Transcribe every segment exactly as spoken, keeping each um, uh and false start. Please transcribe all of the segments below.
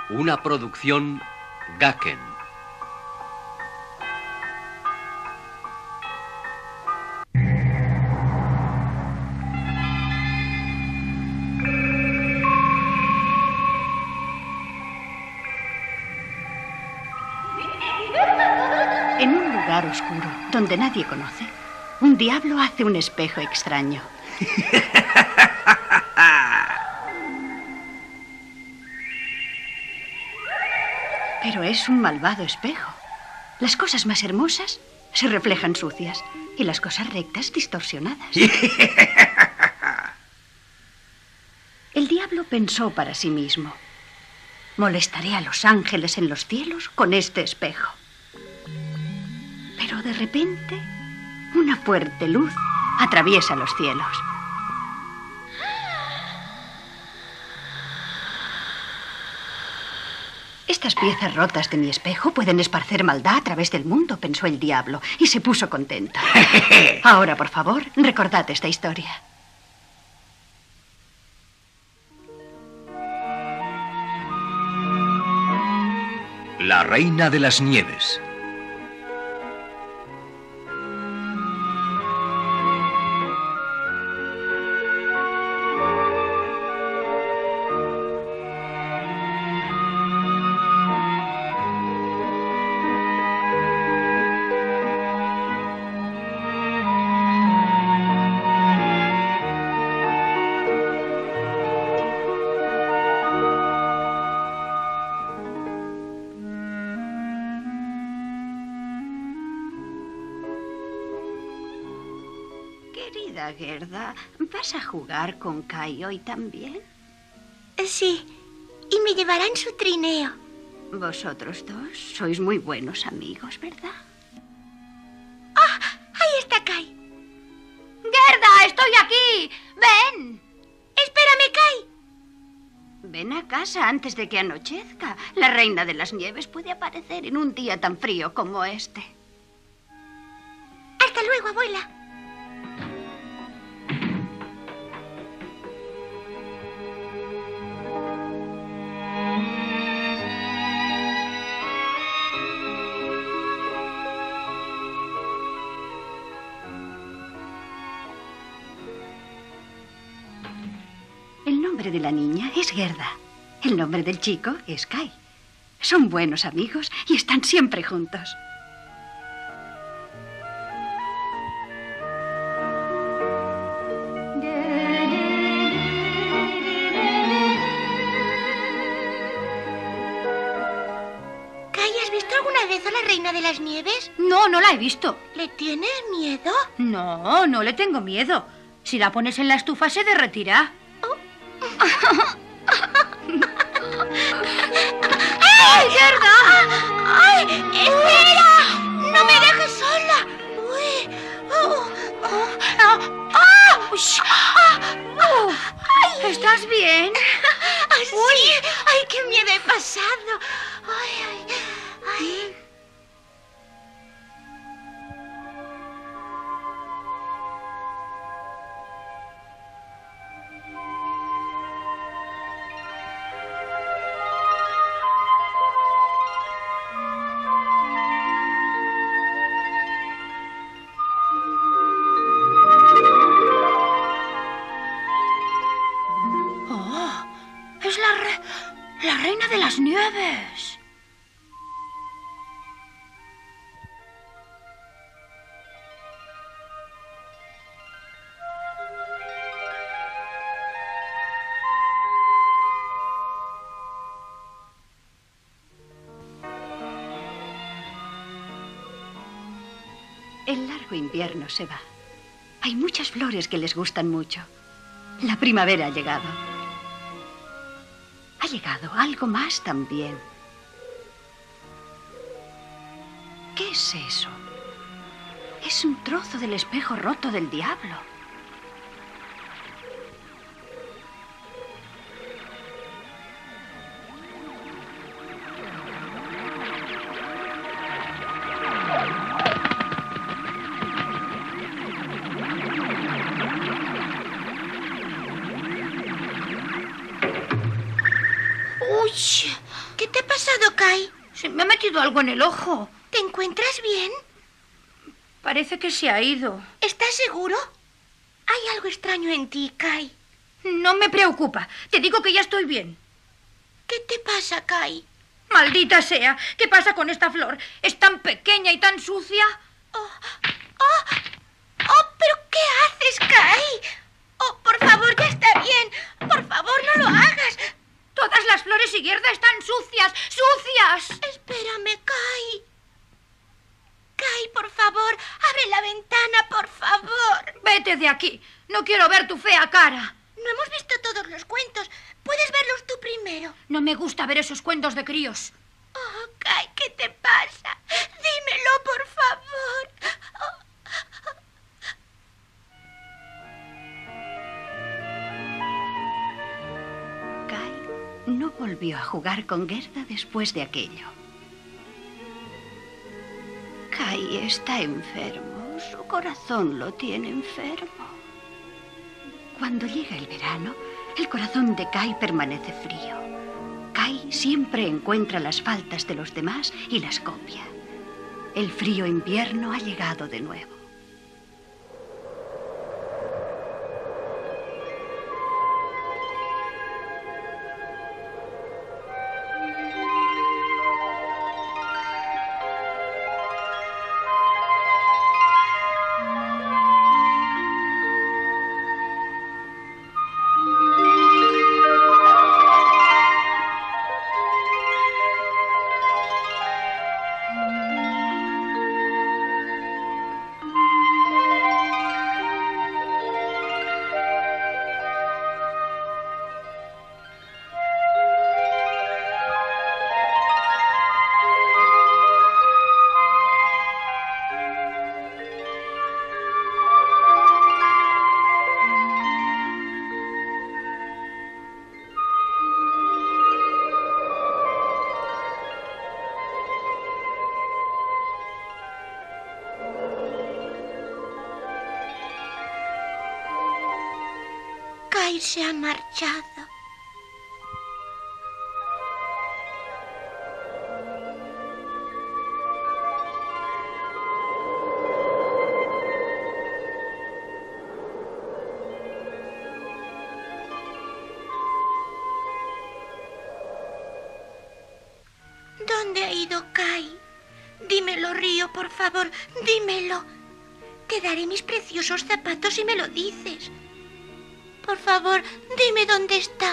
Una producción Gaken. En un lugar oscuro, donde nadie conoce, un diablo hace un espejo extraño. Pero es un malvado espejo. Las cosas más hermosas se reflejan sucias y las cosas rectas distorsionadas. El diablo pensó para sí mismo: molestaré a los ángeles en los cielos con este espejo. Pero de repente, una fuerte luz atraviesa los cielos. Estas piezas rotas de mi espejo pueden esparcer maldad a través del mundo, pensó el diablo, y se puso contento. Ahora, por favor, recordad esta historia. La Reina de las Nieves. Querida Gerda, ¿vas a jugar con Kai hoy también? Sí, y me llevarán su trineo. Vosotros dos sois muy buenos amigos, ¿verdad? ¡Ah! Ahí está Kai. ¡Gerda, estoy aquí! ¡Ven! ¡Espérame, Kai! Ven a casa antes de que anochezca. La Reina de las Nieves puede aparecer en un día tan frío como este. Hasta luego, abuela. El nombre de la niña es Gerda. El nombre del chico es Kai. Son buenos amigos y están siempre juntos. Kai, ¿has visto alguna vez a la Reina de las Nieves? No, no la he visto. ¿Le tienes miedo? No, no le tengo miedo. Si la pones en la estufa se derretirá. ¡Ay, Gerda! ¡Ay, espera! ¡No me dejes sola! ¡Uy! ¡Oh! ¡Oh! ¡Oh! ¡Oh! Ay, ¿estás bien? ¡Ay, sí! ¡Ay, qué miedo he pasado! ¡Ay, ay, ay! Es la, re... la Reina de las Nieves. El largo invierno se va. Hay muchas flores que les gustan mucho. La primavera ha llegado. Ha llegado algo más también. ¿Qué es eso? Es un trozo del espejo roto del diablo. ¡Uy! ¿Qué te ha pasado, Kai? Se me ha metido algo en el ojo. ¿Te encuentras bien? Parece que se ha ido. ¿Estás seguro? Hay algo extraño en ti, Kai. No me preocupa. Te digo que ya estoy bien. ¿Qué te pasa, Kai? Maldita sea. ¿Qué pasa con esta flor? ¿Es tan pequeña y tan sucia? Oh, oh, oh, ¿pero qué haces, Kai? Oh, por favor, ya está bien. Por favor, no lo hagas. Todas las flores y Gerda están sucias. ¡Sucias! Espérame, Kai. Kai, por favor, abre la ventana, por favor. Vete de aquí. No quiero ver tu fea cara. No hemos visto todos los cuentos. Puedes verlos tú primero. No me gusta ver esos cuentos de críos. Oh, Kai, ¿qué te pasa? Dímelo, por favor. Oh. Kai no volvió a jugar con Gerda después de aquello. Kai está enfermo. Su corazón lo tiene enfermo. Cuando llega el verano, el corazón de Kai permanece frío. Kai siempre encuentra las faltas de los demás y las copia. El frío invierno ha llegado de nuevo. Kai se ha marchado. ¿Dónde ha ido Kai? Dímelo, Río, por favor, dímelo. Te daré mis preciosos zapatos si me lo dices. Por favor, dime dónde está.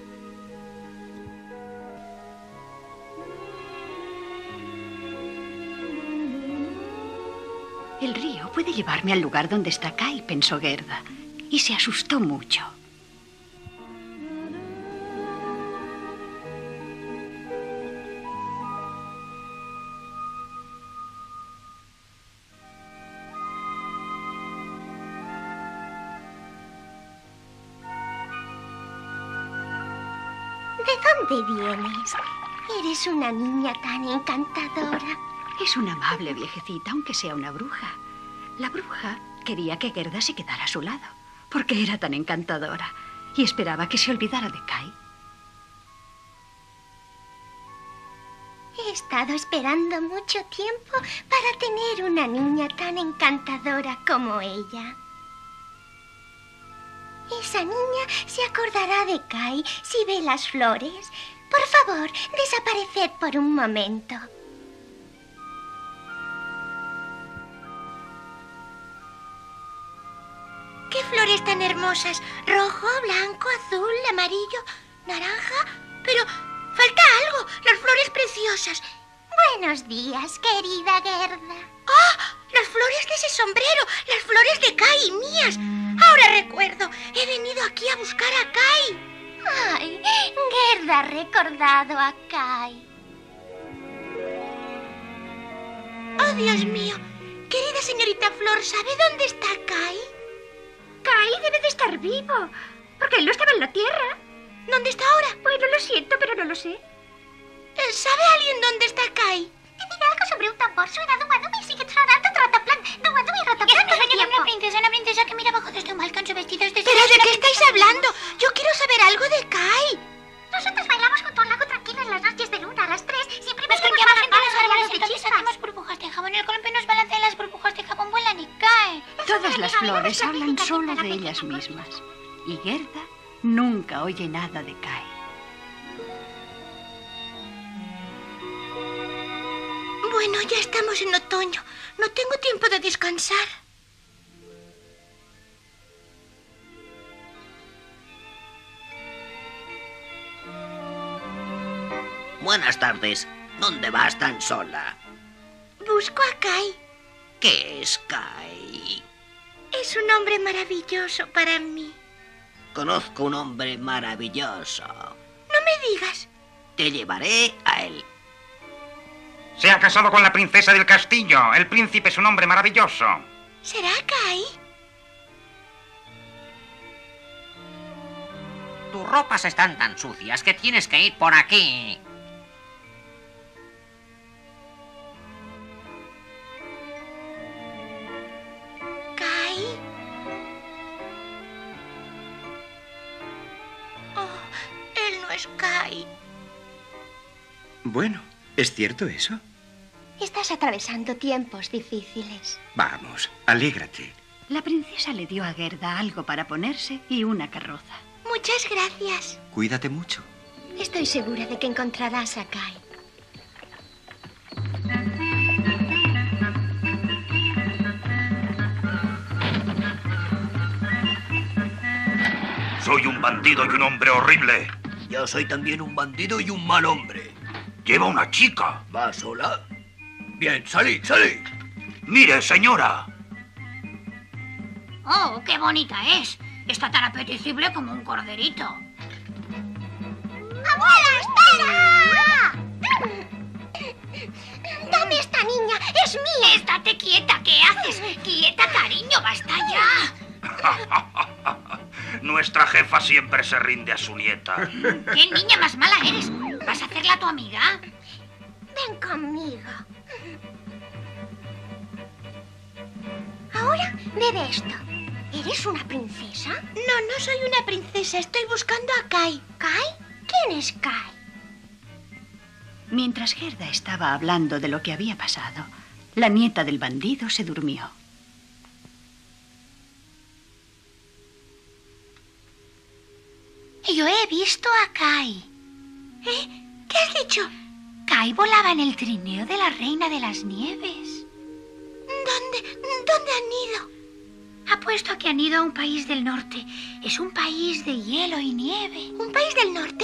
El río puede llevarme al lugar donde está Kai, pensó Gerda, y se asustó mucho. ¿De dónde vienes? Eres una niña tan encantadora. Es una amable viejecita, aunque sea una bruja. La bruja quería que Gerda se quedara a su lado, porque era tan encantadora, y esperaba que se olvidara de Kai. He estado esperando mucho tiempo para tener una niña tan encantadora como ella. Esa niña se acordará de Kai si ve las flores. Por favor, desapareced por un momento. ¡Qué flores tan hermosas! Rojo, blanco, azul, amarillo, naranja... Pero falta algo, las flores preciosas. Buenos días, querida Gerda. ¡Ah! Las flores de ese sombrero, las flores de Kai y mías. Ahora recuerdo, he venido aquí a buscar a Kai. Ay, Gerda ha recordado a Kai. Oh, Dios mío. Querida señorita Flor, ¿sabe dónde está Kai? Kai debe de estar vivo, porque él no estaba en la Tierra. ¿Dónde está ahora? Bueno, lo siento, pero no lo sé. ¿Sabe alguien dónde está Kai? Te diré algo sobre un tambor. Suena dumadumi y sigue sonando rataplan. Dumadumi y rataplan todo el tiempo. Una princesa, una princesa que mira abajo desde un balcón, su vestido es de... ¿Pero de qué estáis hablando? Yo quiero saber algo de Kai. Nosotros bailamos junto a un lago tranquilo en las noches de luna. nieves hablan solo de ellas mismas. Y Gerda nunca oye nada de Kai. Bueno, ya estamos en otoño. No tengo tiempo de descansar. Buenas tardes. ¿Dónde vas tan sola? Busco a Kai. ¿Qué es Kai? Es un hombre maravilloso para mí. Conozco un hombre maravilloso. No me digas. Te llevaré a él. Se ha casado con la princesa del castillo. El príncipe es un hombre maravilloso. ¿Será Kai? Tus ropas están tan sucias que tienes que ir por aquí. ¿Kai? Oh, él no es Kai. Bueno, ¿es cierto eso? Estás atravesando tiempos difíciles. Vamos, alégrate. La princesa le dio a Gerda algo para ponerse y una carroza. Muchas gracias. Cuídate mucho. Estoy segura de que encontrarás a Kai. Soy un bandido y un hombre horrible. Yo soy también un bandido y un mal hombre. Lleva una chica. ¿Va sola? Bien, salid, salid. Mire, señora. ¡Oh, qué bonita es! Está tan apetecible como un corderito. ¡Abuela, espera! ¡Dame esta niña! ¡Es mía! ¡Estate quieta! ¿Qué haces? ¡Quieta, cariño! ¡Basta ya! Nuestra jefa siempre se rinde a su nieta. ¿Qué niña más mala eres? ¿Vas a hacerla tu amiga? Ven conmigo. Ahora bebe esto. ¿Eres una princesa? No, no soy una princesa. Estoy buscando a Kai. ¿Kai? ¿Quién es Kai? Mientras Gerda estaba hablando de lo que había pasado, la nieta del bandido se durmió. Yo he visto a Kai. ¿Eh? ¿Qué has dicho? Kai volaba en el trineo de la Reina de las Nieves. ¿Dónde? ¿Dónde han ido? Apuesto a que han ido a un país del norte. Es un país de hielo y nieve. ¿Un país del norte?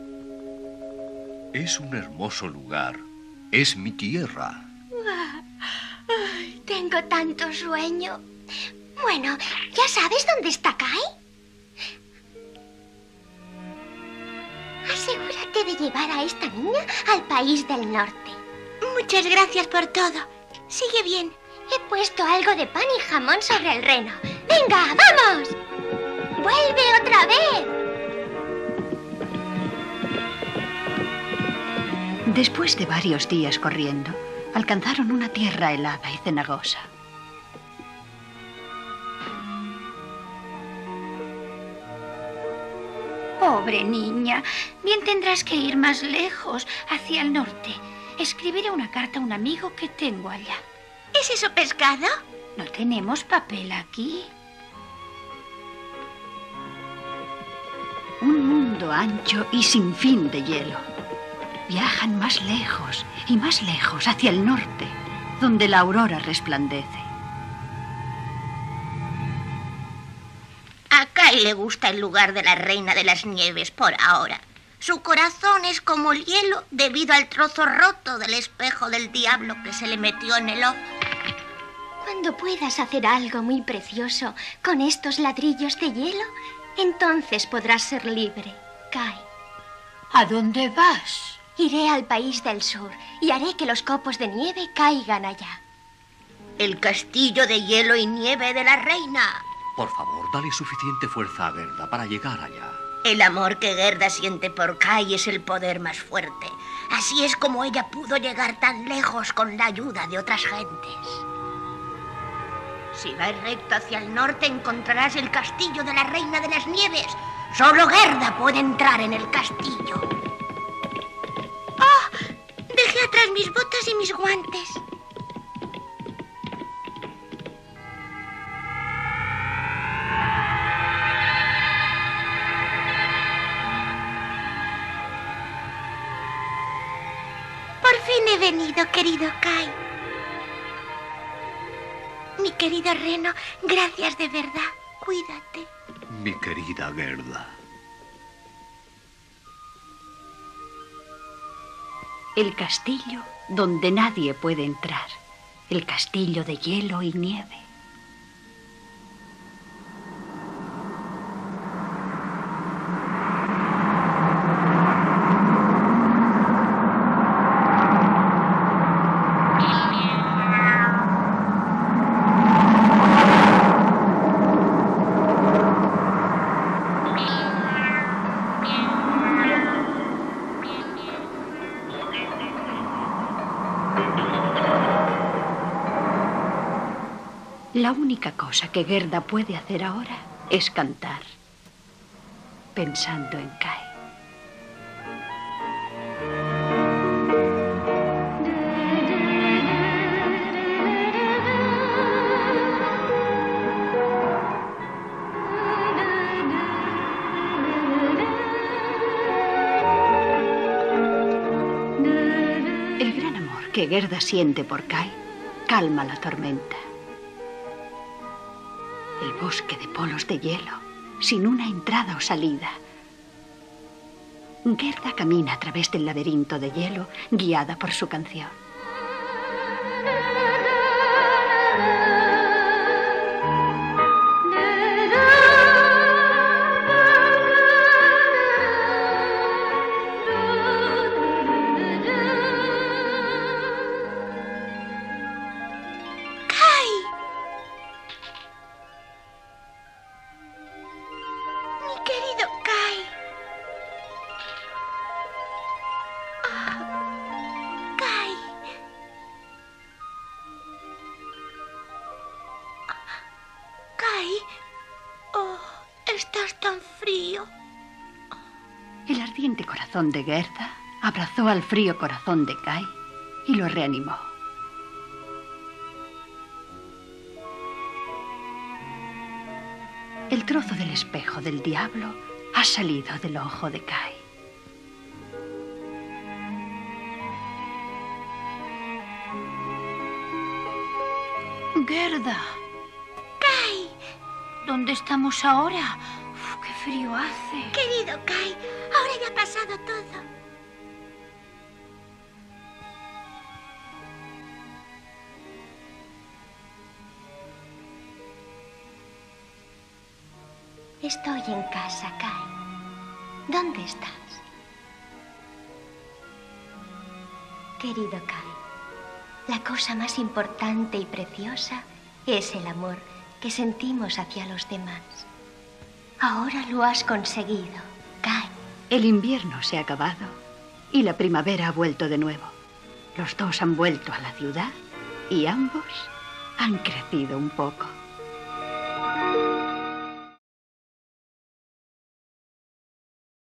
Es un hermoso lugar. Es mi tierra. Ay, tengo tanto sueño. Bueno, ¿ya sabes dónde está Kai? Asegúrate de llevar a esta niña al país del norte. Muchas gracias por todo. Sigue bien. He puesto algo de pan y jamón sobre el reno. ¡Venga, vamos! ¡Vuelve otra vez! Después de varios días corriendo, alcanzaron una tierra helada y cenagosa. Pobre niña. Bien tendrás que ir más lejos, hacia el norte. Escribiré una carta a un amigo que tengo allá. ¿Es eso pescado? ¿No tenemos papel aquí? Un mundo ancho y sin fin de hielo. Viajan más lejos y más lejos hacia el norte, donde la aurora resplandece. A Kai le gusta el lugar de la Reina de las Nieves por ahora. Su corazón es como el hielo debido al trozo roto del espejo del diablo que se le metió en el ojo. Cuando puedas hacer algo muy precioso con estos ladrillos de hielo, entonces podrás ser libre, Kai. ¿A dónde vas? Iré al país del sur y haré que los copos de nieve caigan allá. El castillo de hielo y nieve de la reina. Por favor, dale suficiente fuerza a Gerda para llegar allá. El amor que Gerda siente por Kai es el poder más fuerte. Así es como ella pudo llegar tan lejos con la ayuda de otras gentes. Si vas recto hacia el norte encontrarás el castillo de la Reina de las Nieves. Solo Gerda puede entrar en el castillo. ¡Oh! Dejé atrás mis botas y mis guantes. he venido, querido Kai. Mi querido Reno, gracias de verdad. Cuídate. Mi querida Gerda. El castillo donde nadie puede entrar. El castillo de hielo y nieve. La única cosa que Gerda puede hacer ahora es cantar, pensando en Kai. El gran amor que Gerda siente por Kai calma la tormenta. El bosque de polos de hielo, sin una entrada o salida. Gerda camina a través del laberinto de hielo, guiada por su canción. Estás tan frío. El ardiente corazón de Gerda abrazó al frío corazón de Kai y lo reanimó. El trozo del espejo del diablo ha salido del ojo de Kai. Gerda. Kai. ¿Dónde estamos ahora? Uf, ¡qué frío hace! Querido Kai, ahora ya ha pasado todo. Estoy en casa, Kai. ¿Dónde estás? Querido Kai, la cosa más importante y preciosa es el amor que sentimos hacia los demás. Ahora lo has conseguido, Kai. El invierno se ha acabado y la primavera ha vuelto de nuevo. Los dos han vuelto a la ciudad y ambos han crecido un poco.